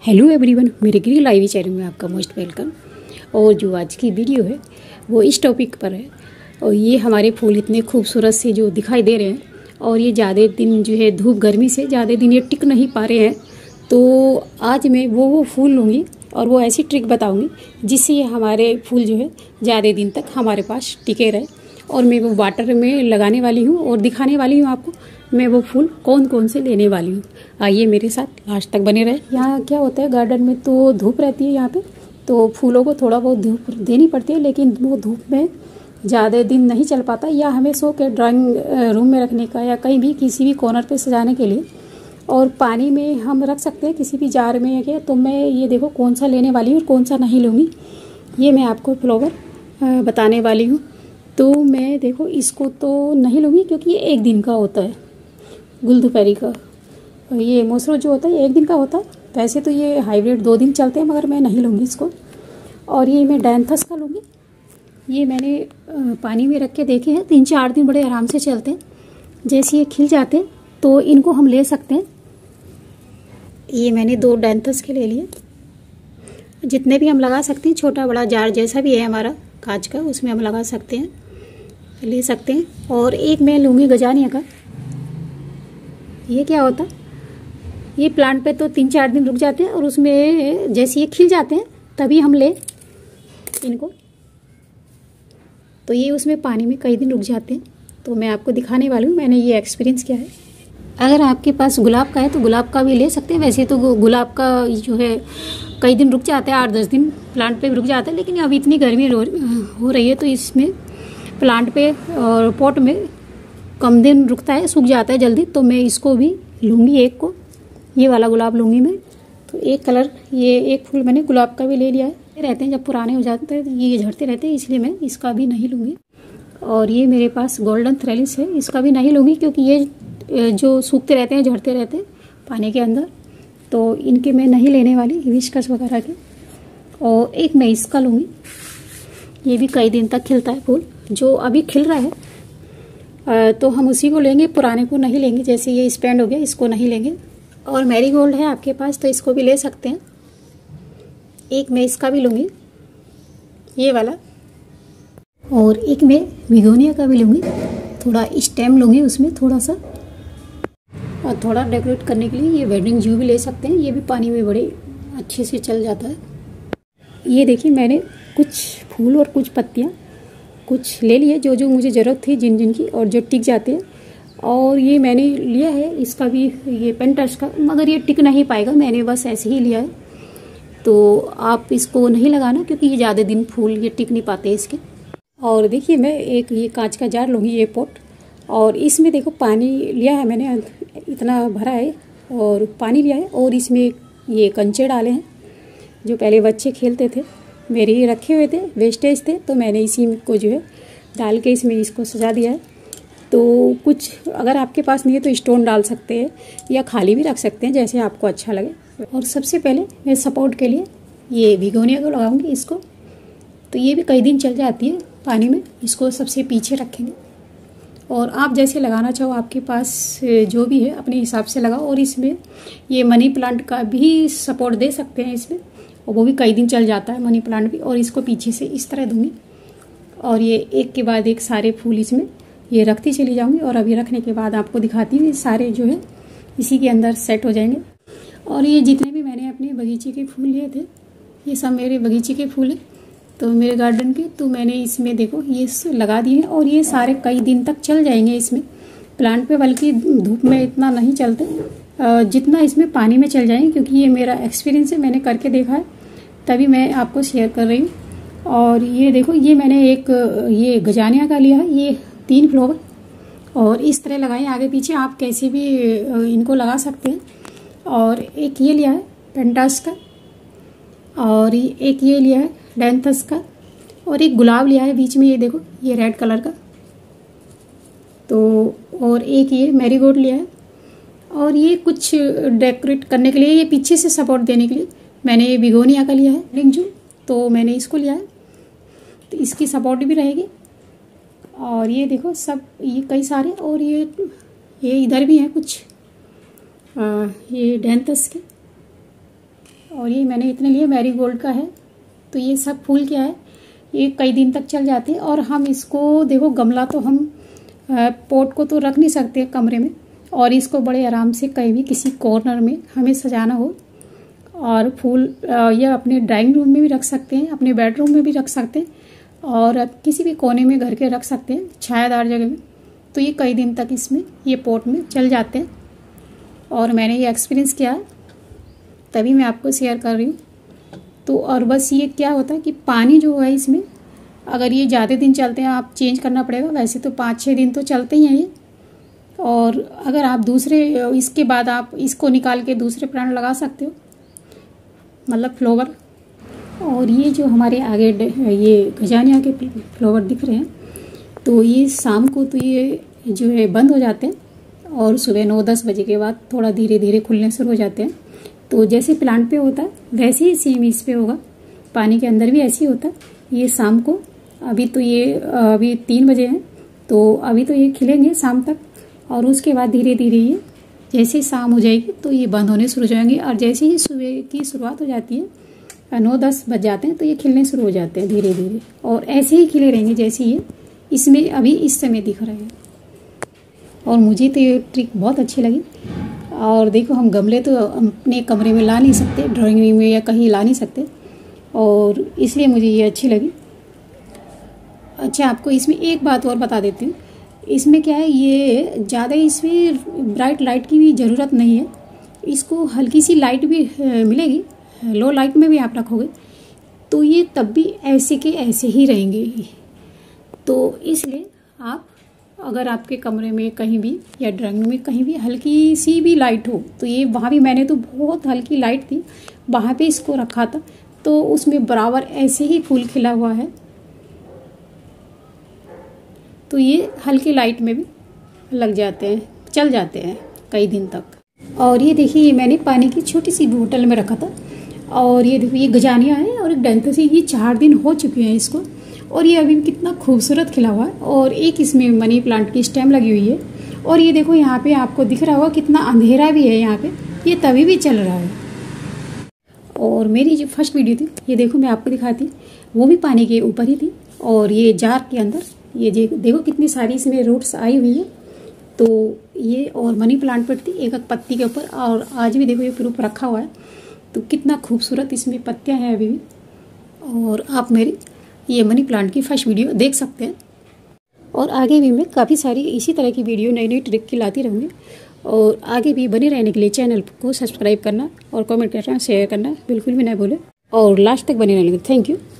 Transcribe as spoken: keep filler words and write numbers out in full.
Hello everyone, मेरे green live channel में आपका मोस्ट वेलकम। और जो आज की वीडियो है वो इस टॉपिक पर है। और ये हमारे फूल इतने खूबसूरत से जो दिखाई दे रहे हैं और ये ज़्यादा दिन जो है धूप गर्मी से ज़्यादा दिन ये टिक नहीं पा रहे हैं, तो आज मैं वो वो फूल लूँगी और वो ऐसी ट्रिक बताऊँगी जिससे ये हमारे फूल जो है ज़्यादा दिन तक हमारे पास टिके रहे। और मैं वो वाटर में लगाने वाली हूँ और दिखाने वाली हूँ आपको मैं वो फूल कौन कौन से लेने वाली हूँ। आइए मेरे साथ लास्ट तक बने रहे। यहाँ क्या होता है, गार्डन में तो धूप रहती है यहाँ पे, तो फूलों को थोड़ा बहुत धूप देनी पड़ती है, लेकिन वो धूप में ज़्यादा दिन नहीं चल पाता। या हमें शो के ड्राइंग रूम में रखने का या कहीं भी किसी भी कॉर्नर पे सजाने के लिए, और पानी में हम रख सकते हैं किसी भी जार में या। तो मैं ये देखो कौन सा लेने वाली हूँ और कौन सा नहीं लूँगी, ये मैं आपको फ्लावर बताने वाली हूँ। तो मैं देखो इसको तो नहीं लूँगी क्योंकि ये एक दिन का होता है, गुलदुपहरी का। ये मोसरो जो होता है एक दिन का होता है, वैसे तो ये हाइब्रिड दो दिन चलते हैं, मगर मैं नहीं लूँगी इसको। और ये मैं डैंथस का लूँगी। ये मैंने पानी में रख के देखे हैं, तीन चार दिन बड़े आराम से चलते हैं। जैसे ये खिल जाते हैं तो इनको हम ले सकते हैं। ये मैंने दो डैंथस के ले लिए, जितने भी हम लगा सकते हैं, छोटा बड़ा जार जैसा भी है हमारा कांच का, उसमें हम लगा सकते हैं, ले सकते हैं। और एक मैं लूँगी गजानिया का। ये क्या होता है, ये प्लांट पे तो तीन चार दिन रुक जाते हैं और उसमें जैसे ये खिल जाते हैं तभी हम ले इनको, तो ये उसमें पानी में कई दिन रुक जाते हैं। तो मैं आपको दिखाने वाली हूँ, मैंने ये एक्सपीरियंस किया है। अगर आपके पास गुलाब का है तो गुलाब का भी ले सकते हैं। वैसे तो गुलाब का जो है कई दिन रुक जाता है, आठ दस दिन प्लांट पे रुक जाता है, लेकिन अभी इतनी गर्मी हो रही है तो इसमें प्लांट पे और पॉट में कम दिन रुकता है, सूख जाता है जल्दी। तो मैं इसको भी लूँगी, एक को ये वाला गुलाब लूँगी मैं। तो एक कलर, ये एक फूल मैंने गुलाब का भी ले लिया है। रहते हैं जब पुराने हो जाते हैं ये झड़ते रहते हैं, इसलिए मैं इसका भी नहीं लूँगी। और ये मेरे पास गोल्डन थ्रेलिस है, इसका भी नहीं लूँगी क्योंकि ये जो सूखते रहते हैं झड़ते रहते हैं पानी के अंदर, तो इनके मैं नहीं लेने वाली, हिबिस्कस वगैरह के। और एक मैं इसका लूँगी, ये भी कई दिन तक खिलता है फूल, जो अभी खिल रहा है तो हम उसी को लेंगे, पुराने को नहीं लेंगे। जैसे ये स्पेंड हो गया, इसको नहीं लेंगे। और मैरीगोल्ड है आपके पास तो इसको भी ले सकते हैं। एक मैं इसका भी लूँगी, ये वाला। और एक मैं बिगोनिया का भी लूँगी, थोड़ा स्टेम लूँगी उसमें थोड़ा सा। और थोड़ा डेकोरेट करने के लिए ये वेडिंग जू भी ले सकते हैं, ये भी पानी में बड़े अच्छे से चल जाता है। ये देखिए मैंने कुछ फूल और कुछ पत्तियाँ कुछ ले लिए, जो जो मुझे ज़रूरत थी, जिन जिन की, और जो टिक जाते हैं। और ये मैंने लिया है इसका भी, ये पेंटस का, मगर ये टिक नहीं पाएगा, मैंने बस ऐसे ही लिया है। तो आप इसको नहीं लगाना क्योंकि ये ज़्यादा दिन फूल ये टिक नहीं पाते इसके। और देखिए मैं एक ये कांच का जार लूँगी, ये पॉट। और इसमें देखो पानी लिया है मैंने, इतना भरा है और पानी लिया है। और इसमें ये कंचे डाले हैं, जो पहले बच्चे खेलते थे, मेरे ये रखे हुए थे, वेस्टेज थे, तो मैंने इसी को जो है डाल के इसमें इसको सजा दिया है। तो कुछ अगर आपके पास नहीं है तो स्टोन डाल सकते हैं या खाली भी रख सकते हैं, जैसे आपको अच्छा लगे। और सबसे पहले मैं सपोर्ट के लिए ये बिगोनिया को लगाऊंगी इसको। तो ये भी कई दिन चल जाती है पानी में, इसको सबसे पीछे रखेंगे। और आप जैसे लगाना चाहो, आपके पास जो भी है अपने हिसाब से लगाओ। और इसमें ये मनी प्लांट का भी सपोर्ट दे सकते हैं इसमें, और वो भी कई दिन चल जाता है मनी प्लांट भी। और इसको पीछे से इस तरह दूंगी और ये एक के बाद एक सारे फूल इसमें ये रखती चली जाऊंगी। और अभी रखने के बाद आपको दिखाती हूँ, सारे जो है इसी के अंदर सेट हो जाएंगे। और ये जितने भी मैंने अपने बगीचे के फूल लिए थे, ये सब मेरे बगीचे के फूल हैं, तो मेरे गार्डन के। तो मैंने इसमें देखो ये लगा दिए हैं और ये सारे कई दिन तक चल जाएंगे इसमें प्लांट पे, बल्कि धूप में इतना नहीं चलते जितना इसमें पानी में चल जाएंगे। क्योंकि ये मेरा एक्सपीरियंस है, मैंने करके देखा है, तभी मैं आपको शेयर कर रही हूँ। और ये देखो ये मैंने एक ये गजानिया का लिया है, ये तीन फ्लावर, और इस तरह लगाए आगे पीछे, आप कैसे भी इनको लगा सकते हैं। और एक ये लिया है पेंटास का, और एक ये लिया है डैंथस का, और एक गुलाब लिया है बीच में, ये देखो ये रेड कलर का। तो और एक ये मैरीगोल्ड लिया है। और ये कुछ डेकोरेट करने के लिए, ये पीछे से सपोर्ट देने के लिए मैंने ये बिगोनिया का लिया है लिंजू, तो मैंने इसको लिया है, तो इसकी सपोर्ट भी रहेगी। और ये देखो सब ये कई सारे, और ये ये इधर भी हैं कुछ आ, ये डैंथस के, और ये मैंने इतने लिए मैरीगोल्ड का है। तो ये सब फूल क्या है, ये कई दिन तक चल जाते हैं। और हम इसको देखो, गमला तो हम पोट को तो रख नहीं सकते कमरे में, और इसको बड़े आराम से कहीं भी किसी कॉर्नर में हमें सजाना हो, और फूल या अपने ड्राइंग रूम में भी रख सकते हैं, अपने बेडरूम में भी रख सकते हैं, और किसी भी कोने में घर के रख सकते हैं छायादार जगह में। तो ये कई दिन तक इसमें ये पोट में चल जाते हैं, और मैंने ये एक्सपीरियंस किया है, तभी मैं आपको शेयर कर रही हूँ। तो और बस ये क्या होता है कि पानी जो है इसमें, अगर ये ज़्यादा दिन चलते हैं आप चेंज करना पड़ेगा। वैसे तो पाँच छः दिन तो चलते ही हैं ये, और अगर आप दूसरे इसके बाद आप इसको निकाल के दूसरे प्लांट लगा सकते हो, मतलब फ्लावर। और ये जो हमारे आगे ये गजानिया के फ्लावर दिख रहे हैं, तो ये शाम को तो ये जो है बंद हो जाते हैं, और सुबह नौ दस बजे के बाद थोड़ा धीरे धीरे खुलने शुरू हो जाते हैं। तो जैसे प्लांट पे होता है वैसे ही सेम इस पे होगा, पानी के अंदर भी ऐसे ही होता है। ये शाम को, अभी तो ये अभी तीन बजे हैं, तो अभी तो ये खिलेंगे शाम तक, और उसके बाद धीरे धीरे ये जैसे शाम हो जाएगी तो ये बंद होने शुरू हो जाएंगे। और जैसे ही सुबह की शुरुआत हो जाती है, नौ दस बज जाते हैं, तो ये खिलने शुरू हो जाते हैं धीरे धीरे, और ऐसे ही खिले रहेंगे जैसे ये इसमें अभी इस समय दिख रहे हैं। और मुझे तो ये ट्रिक बहुत अच्छी लगी। और देखो, हम गमले तो अपने कमरे में ला नहीं सकते, ड्राइंग रूम में या कहीं ला नहीं सकते, और इसलिए मुझे ये अच्छी लगी। अच्छा, आपको इसमें एक बात और बता देती हूँ। इसमें क्या है, ये ज़्यादा इसमें ब्राइट लाइट की भी ज़रूरत नहीं है। इसको हल्की सी लाइट भी मिलेगी, लो लाइट में भी आप रखोगे तो ये तब भी ऐसे के ऐसे ही रहेंगे। तो इसलिए आप, अगर आपके कमरे में कहीं भी या ड्राइंग रूम में कहीं भी हल्की सी भी लाइट हो, तो ये वहाँ भी, मैंने तो बहुत हल्की लाइट थी वहाँ पे इसको रखा था, तो उसमें बराबर ऐसे ही फूल खिला हुआ है। तो ये हल्की लाइट में भी लग जाते हैं, चल जाते हैं कई दिन तक। और ये देखिए, ये मैंने पानी की छोटी सी बोतल में रखा था, और ये देखिए, ये गजानिया है और एक डेंथस है। ये चार दिन हो चुके हैं इसको, और ये अभी कितना खूबसूरत खिला हुआ है। और एक इसमें मनी प्लांट की स्टेम लगी हुई है। और ये देखो, यहाँ पे आपको दिख रहा होगा कितना अंधेरा भी है यहाँ पे, ये तभी भी चल रहा है। और मेरी जो फर्स्ट वीडियो थी, ये देखो मैं आपको दिखाती, वो भी पानी के ऊपर ही थी, और ये जार के अंदर ये देखो कितनी सारी इसमें रूट्स आई हुई है। तो ये और मनी प्लांट पर थी एक एक पत्ती के ऊपर, और आज भी देखो ये प्रूफ रखा हुआ है। तो कितना खूबसूरत इसमें पत्तियां हैं अभी भी। और आप मेरी ये मनी प्लांट की फर्स्ट वीडियो देख सकते हैं, और आगे भी मैं काफ़ी सारी इसी तरह की वीडियो नई नई ट्रिक की लाती रहूँगी। और आगे भी बने रहने के लिए चैनल को सब्सक्राइब करना और कमेंट करना, शेयर करना बिल्कुल भी ना भूलें, और लास्ट तक बने रहने के लिए थैंक यू।